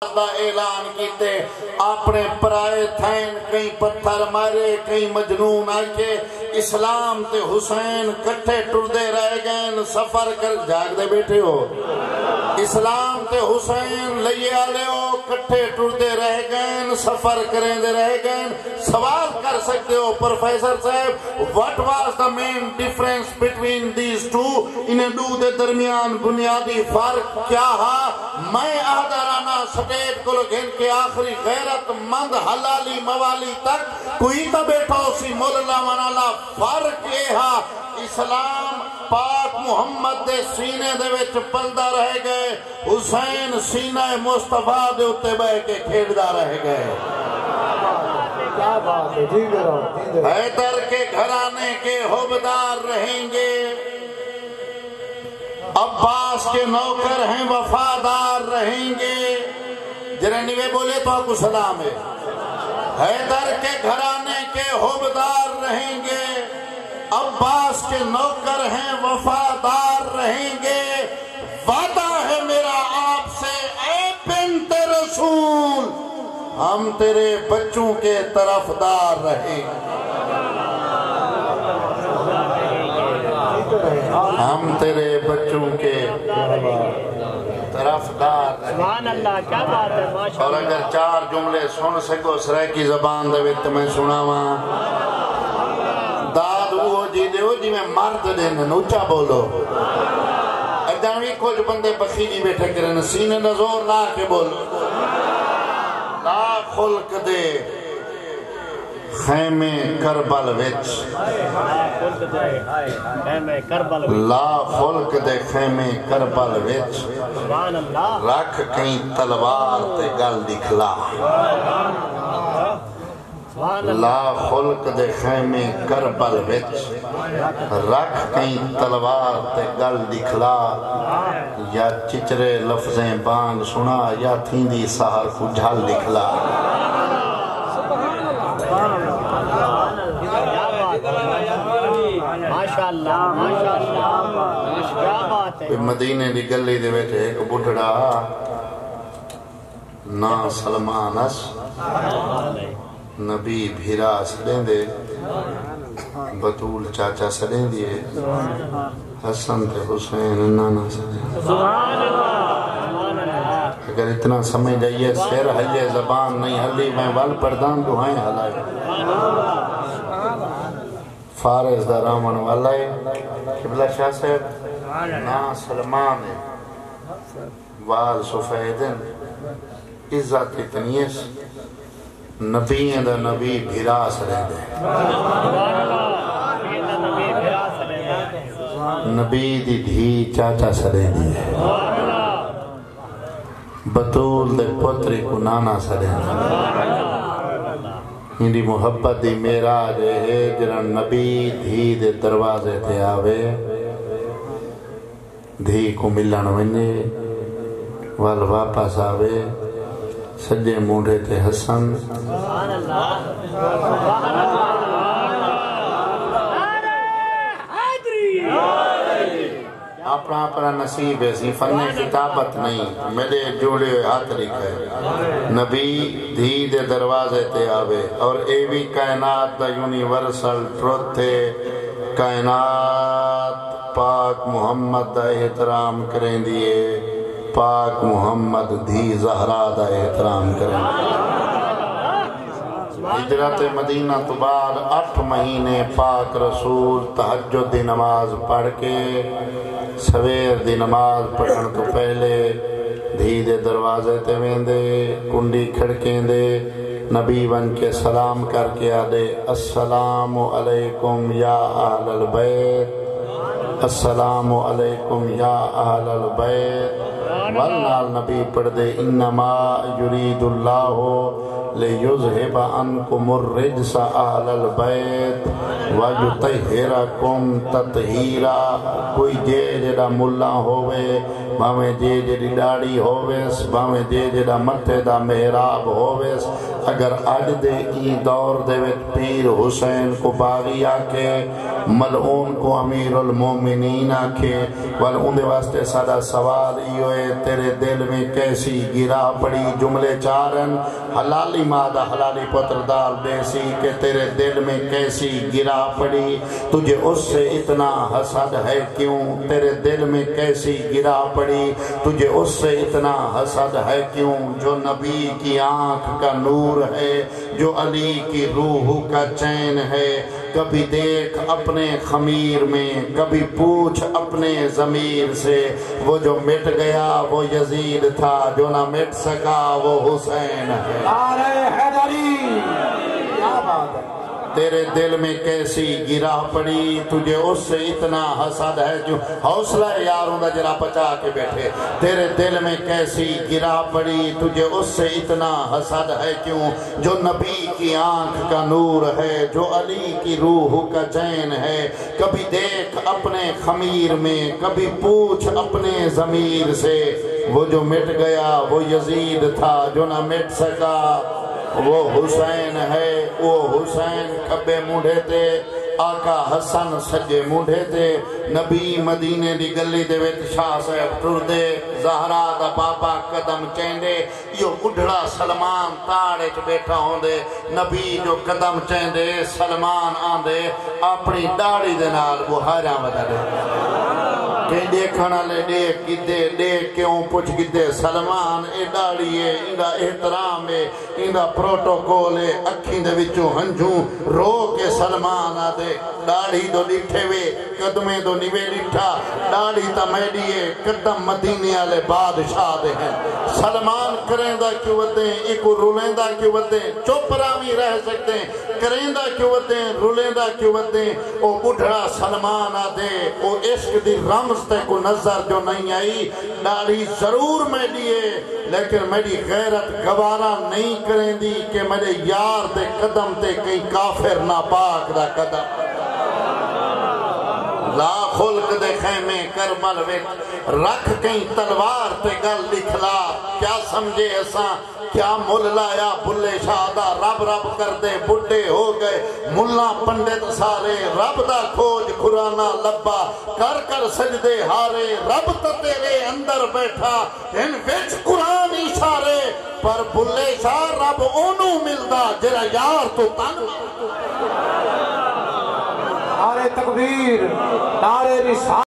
دا اعلان کیتے اپنے پرائے تھین کئی پتھر مارے کئی مجنون آکے اسلام تے حسین کٹھے ٹردے رہ گئے سفر کر جاگ دے بیٹھے ہو اسلام تے حسین لئیے آلے ہو کٹھے ٹردے رہ گئے سفر کریں دے رہ گئے سوال کر سکتے ہو پروفیسر صاحب what was the main difference between these two انہیں دو دے درمیان بنیادی فرق کیا ہے میں اہدرانہ سٹیٹ کو لگن کے آخری غیرت مند حلالی موالی تک کوئی تا بیٹھا اسی مولا منالا فرق یہ ہے اسلام پاک محمد دے سینے دے وچ پلدا رہ گئے حسین سینہ مصطفیٰ دے اتے بہ کے کھیڑدا رہ گئے حیدر کے گھرانے کے حبدار رہیں گے عباس کے نوکر ہیں وفادار رہیں گے جنہیں بولے تو آپ کو سلام ہے حیدر کے گھرانے کے حبدار رہیں گے عباس کے نوکر ہیں وفادار رہیں گے وعدہ ہے میرا آپ سے اے بنت رسول ہم تیرے بچوں کے طرفدار رہیں ہم تیرے بچوں کے طرفدار سبحان اللہ کیا بات ہے اور اگر چار جملے سن سکو سرے کی زبان دے وقت میں سناواں داد وہ جی دے ہو جی میں مرد دین نوچا بولو اگدانوی کچھ بندے بخیلی بیٹھے کرن سینے نزور لا کے بولو لا خلق دے خیمے کربل وچ لا خلق دے خیمے کربل وچ رکھ کہیں تلوار تے گل دکھلا لا خلق دے خیمے کربل وچ رکھ کہیں تلوار تے گل دکھلا یا چچرے لفظیں بانگ سنا یا تھیندی سہر کو جھل دکھلا مدینے دی گلی دے بیٹھے ایک بڑھڑا نا سلمانس نبی بھیرا سڑیں دے بطول چاچا سڑیں دیئے حسن تے حسین نانا سڑیں اگر اتنا سمجھ جائیے سیر حلیے زبان نہیں حلی میں وال پردان دعائیں حلائے فارز دا رامن والائے قبلہ شاہ صاحب نا سلمان وال سفیدن عزت اتنیس نبی دا نبی بھیرا سرے دے نبی دی دھی چاچا سرے دے بطول دے پتری کو نانا سرے دے ہندی محبت دی میراج ہے جنہاں نبی دھی دے دروازے تے آوے دھی کو ملن ونجے وال واپس آوے سجے موڑے تے حسن اپنا اپنا نصیب ہے سی فن کتابت نہیں میرے جوڑے ہوئے ہاتھ لکھے نبی دھی دے دروازے تے آوے اور اے بھی کائنات دا یونیورسل ٹروتھ تھے کائنات پاک محمد دا احترام کریں دیئے پاک محمد دھی زہرا دا احترام کریں ہجرت مدینہ تو بعد 8 مہینے پاک رسول تہجد دی نماز پڑھ کے سویر دی نماز پڑھن تو پہلے دھی دے دروازے تے ویندے کنڈی کھڑکیں دے نبی بن کے سلام کر کے آدے السلام علیکم یا اہل البیت السلام علیکم یا اہل البیت والنال نبی پڑھ دے انما یرید اللہ لِيُذْهِبَ عَنْكُمُ الرِّجْسَ أَهْلَ الْبَيْتِ وَيُطَهِّرَكُمْ تَطْهِيرًا کوئی جے جڑا ملا ہوئے باویں جے جڑی ڈاڑی ہوئیس باویں جے جڑا متھے دا محراب ہوئیس اگر اج دے ای دور دے وچ پیر حسین کو باغی آکے ملعون کو امیر المومنین آکے وال اندے واسطے سادہ سوال ایوئے تیرے دل میں کیسی گرا پڑی جملے چارن حلالی مادہ حلالی پتر دال بیسی کہ تیرے دل میں کیسی گرا پڑی تجھے اس سے اتنا حسد ہے کیوں تیرے دل میں کیسی گرا پڑی تجھے اس سے اتنا حسد ہے کیوں جو نبی کی آنکھ کا نور ہے جو علی کی روح کا چین ہے کبھی دیکھ اپنے خمیر میں کبھی پوچھ اپنے ضمیر سے وہ جو مٹ گیا وہ یزید تھا جو نہ مٹ سکا وہ حسین ہے نعرہ حیدری کیا بات ہے تیرے دل میں کیسی گرا پڑی تجھے اس سے اتنا حسد ہے جو حوصلہ یاروں دا جرا بچا کے بیٹھے تیرے دل میں کیسی گرا پڑی تجھے اس سے اتنا حسد ہے کیوں جو نبی کی آنکھ کا نور ہے جو علی کی روح کا چین ہے کبھی دیکھ اپنے خمیر میں کبھی پوچھ اپنے ضمیر سے وہ جو مٹ گیا وہ یزید تھا جو نہ مٹ سکا وہ حسین ہے وہ حسین کبے مونڈے تے آقا حسن سجے مونڈے تے نبی مدینے دی گلی دے ویت شاہ صاحب ٹر دے زہرا دا بابا قدم چیندے یو اڈھڑا سلمان تاڑے چ بیٹھا ہوں دے نبی جو قدم چیندے سلمان آندے اپنی داڑی دے نال وہ ہارا بدا دے کہ دیکھنا لے دیکھ گدے دیکھ کیوں پوچھ گدے سلمان اے داڑی ہے اندہ احترام ہے اندہ پروٹوکول ہے اکھیں دے وچوں ہنجوں رو کے سلمان آدھے داڑی دو ڈٹھے وے قدمیں دو نیوے ڈٹھا داڑی تا میڈی ہے قدم مدینے آلے بادشاہ دے ہیں سلمان کریندہ کیوں ودیں ایکو رولیندہ کیوں ودیں چوپرامی رہ سکتے ہیں کریندہ کیوں ودیں رولیندہ کیوں ودیں او بڑھڑا سلمان آدھے او عشق دی رمز تے کو نظر جو نہیں آئی داڑھی ضرور میں دیئے لیکن میری غیرت گوارا نہیں کریں دی کہ میرے یار دے قدم تے کئی کافر ناپاک دا قدم لا خلق دے خیمے کربل ویت رکھ کئی تلوار تے گل لکھلا کیا سمجھے ایسا کیا مل لایا بلے شادہ رب رب کر دے بڑھے ہو گئے ملہ پنڈت سارے رب دا کھوج قرآنہ لبا کر کر سجدے ہارے رب تا تیرے اندر بیٹھا ان وچ قرآن اشارے پر بلے شاہ رب اونوں ملدا جرا یار تو تن نعرہ تکبیر نعرہ رسالت